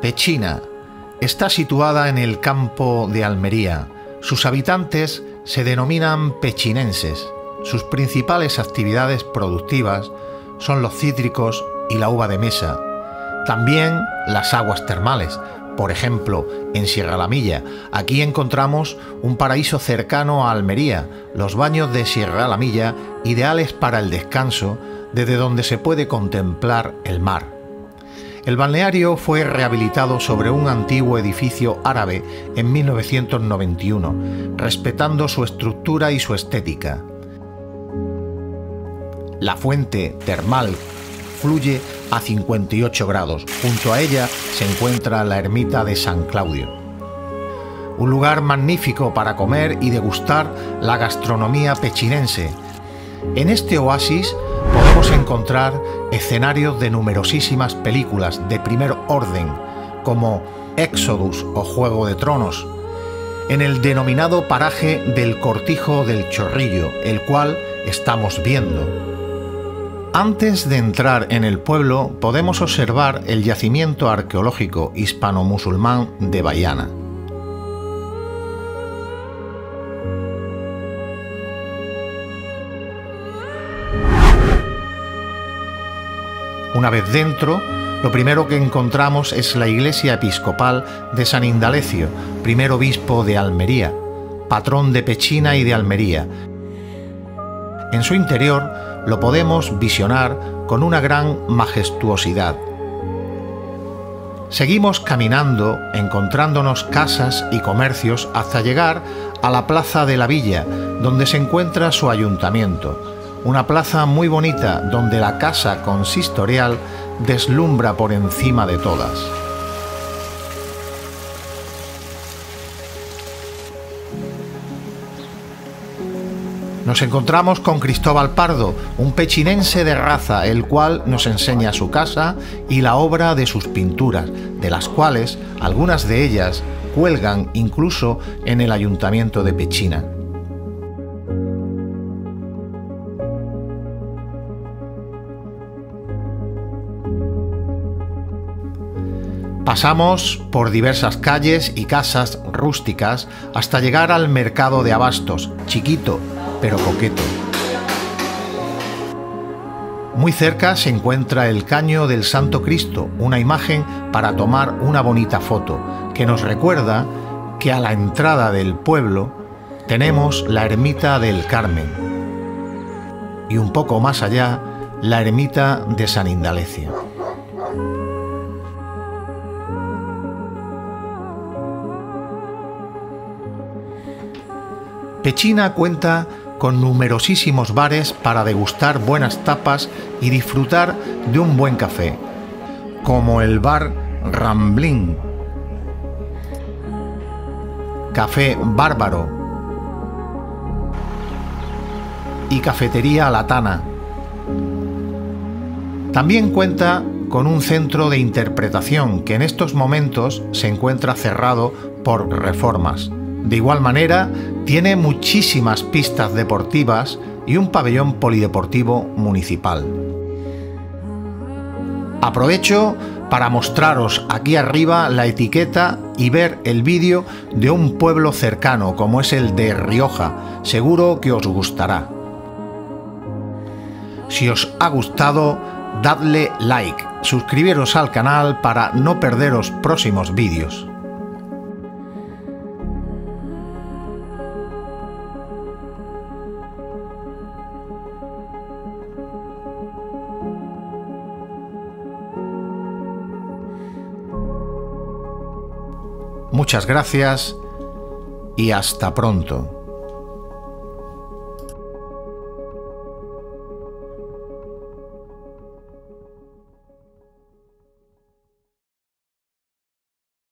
Pechina está situada en el campo de Almería. Sus habitantes se denominan pechinenses. Sus principales actividades productivas son los cítricos y la uva de mesa. También las aguas termales. Por ejemplo, en Sierra La Milla. Aquí encontramos un paraíso cercano a Almería, los baños de Sierra La Milla, ideales para el descanso, desde donde se puede contemplar el mar. El balneario fue rehabilitado sobre un antiguo edificio árabe en 1991, respetando su estructura y su estética. La fuente termal fluye a 58 grados. Junto a ella se encuentra la ermita de San Claudio. Un lugar magnífico para comer y degustar la gastronomía pechinense. En este oasis podemos encontrar escenarios de numerosísimas películas de primer orden, como Éxodus o Juego de Tronos, en el denominado paraje del Cortijo del Chorrillo, el cual estamos viendo. Antes de entrar en el pueblo podemos observar el yacimiento arqueológico hispano-musulmán de Baiana. Una vez dentro, lo primero que encontramos es la iglesia episcopal de San Indalecio, primer obispo de Almería, patrón de Pechina y de Almería. En su interior lo podemos visionar con una gran majestuosidad. Seguimos caminando, encontrándonos casas y comercios hasta llegar a la plaza de la villa, donde se encuentra su ayuntamiento. Una plaza muy bonita donde la casa consistorial deslumbra por encima de todas. Nos encontramos con Cristóbal Pardo, un pechinense de raza, el cual nos enseña su casa y la obra de sus pinturas, de las cuales algunas de ellas cuelgan incluso en el ayuntamiento de Pechina. Pasamos por diversas calles y casas rústicas hasta llegar al mercado de abastos, chiquito pero coqueto. Muy cerca se encuentra el Caño del Santo Cristo, una imagen para tomar una bonita foto, que nos recuerda que a la entrada del pueblo tenemos la ermita del Carmen y un poco más allá la ermita de San Indalecio. Pechina cuenta con numerosísimos bares para degustar buenas tapas y disfrutar de un buen café, como el bar Ramblín, Café Bárbaro y Cafetería La Tana. También cuenta con un centro de interpretación que en estos momentos se encuentra cerrado por reformas. De igual manera, tiene muchísimas pistas deportivas y un pabellón polideportivo municipal. Aprovecho para mostraros aquí arriba la etiqueta y ver el vídeo de un pueblo cercano como es el de Rioja. Seguro que os gustará. Si os ha gustado, dadle like, suscribiros al canal para no perderos próximos vídeos. Muchas gracias y hasta pronto.